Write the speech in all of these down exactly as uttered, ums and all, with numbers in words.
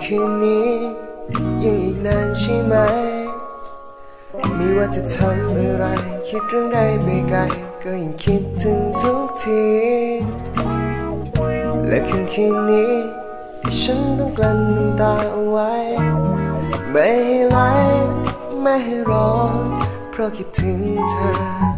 คืนนี้ยังอีกนานใช่ไหมไม่ว่าจะทำอะไรคิดเรื่องใดไปไกลก็ยังคิดถึงทุกทีและคืนคืนนี้ฉันต้องกลั้นน้ำตาเอาไว้ไม่ให้ไหลไม่ให้ร้องเพราะคิดถึงเธอ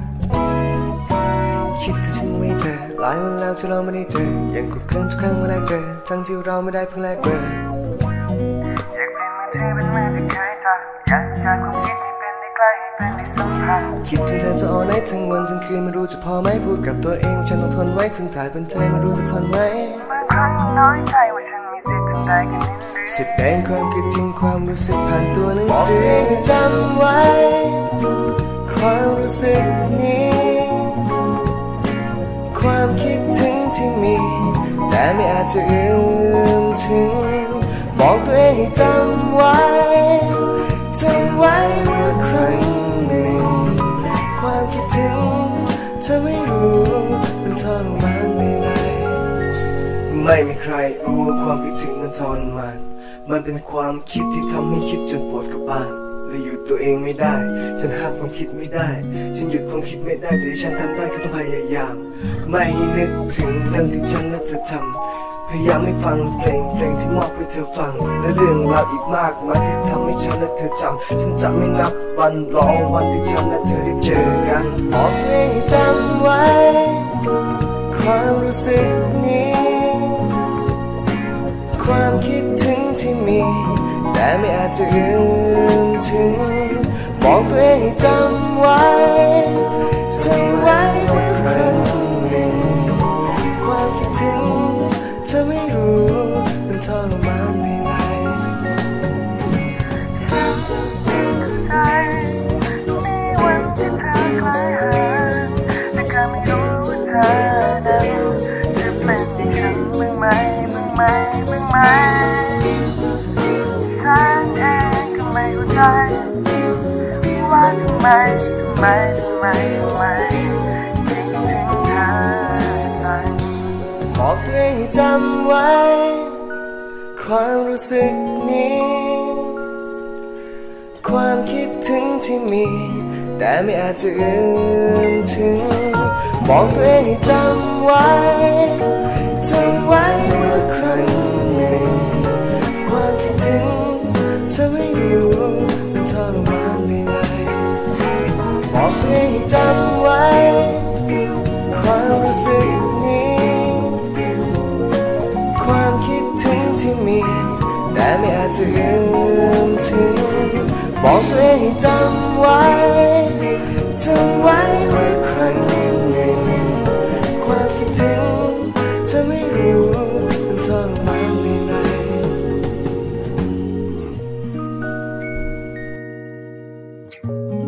คิดถึงฉันไม่เจอหลายวันแล้วที่เราไม่ได้เจอยังคุกคืนทุกครั้งเมื่อแรกเจอทั้งที่เราไม่ได้เพิ่งแลกเบอร์อยากเป็นมือถือเป็นมือที่เคยทำอยากจากความคิดที่เป็นได้ใกล้ให้เป็นได้สัมผัสคิดถึงเธอจะออนไลน์ทั้งวันทั้งคืนไม่รู้จะพอไหมพูดกับตัวเองว่าฉันต้องทนไว้ถึงถ่ายเป็นเธอไม่รู้จะทนไหมบางครั้งน้อยใจว่าฉันมีสิทธิ์ถึงได้แค่นี้แสดงความคิดถึงความรู้สึกผ่านตัวหนังสือให้จำไว้ความรู้สึกนี้ความคิดถึงที่มีแต่ไม่อาจจะเอื้อมถึงบอกตัวเองให้จำไว้จำไว้ว่าครั้งหนึ่งความคิดถึงเธอไม่รู้มันทรมานไม่ไรไม่มีใครรู้ว่าความคิดถึงมันทรมานมันเป็นความคิดที่ทำให้คิดจนปวดกระบาลและหยุดตัวเองไม่ได้ฉันห้ามความคิดไม่ได้ฉันหยุดความคิดไม่ได้แต่ที่ฉันทำได้คือต้องพยายามไม่นึกถึงเรื่องที่ฉันและเธอทำพยายามไม่ฟังเพลงเพลงที่มอบให้เธอฟังและเรื่องราวอีกมากมายที่ทำให้ฉันและเธอจำฉันจะไม่นับวันรอวันที่ฉันและเธอได้เจอกันบอกตัวเองให้จำไว้ความรู้สึกนี้ความคิดถึงที่มีแต่ไม่อาจจะเอื้อมถึงบอกตัวเองให้จำไว้จำไว้ว่าครั้งหนึ่งความคิดถึงเธอไม่รู้มันทรมานเพียงไรฉันใจมีวันที่เธอคลายหายแต่ก็ไม่รู้ว่าเธอนั้นจะเป็นอย่างฉันบ้างไหมบ้างไหมบ้างไหมฉันเองก็ไม่เข้าใจว่าทำไมทำไมทำไมทำไมคิดถึงเธอเลยบอกตัวเองให้จำไว้ความรู้สึกนี้ความคิดถึงที่มีแต่ไม่อาจจะเอื้อมถึงบอกตัวเองให้จำไว้จำไว้ว่าครั้งหนึ่งความคิดถึงเธอไม่รู้มันทรมานเพียงไรบอกตัวเองให้จำไว้ความรู้สึกนี้ความคิดถึงที่มีแต่ไม่อาจจะเอื้อมถึงบอกตัวเองให้จำไว้จำไว้ว่าครั้งหนึ่งความคิดถึงเธอไม่รู้มันทรมานเพียงไร